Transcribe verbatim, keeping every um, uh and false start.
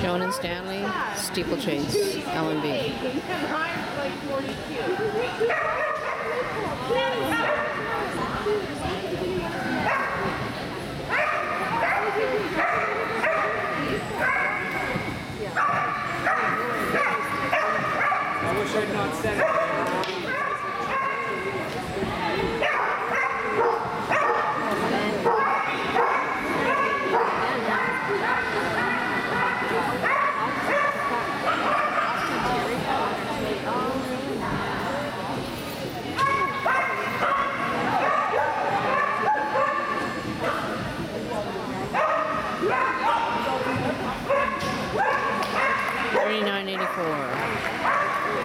Joan and Stanley, Steeplechase, L and B. I'm like forty-two.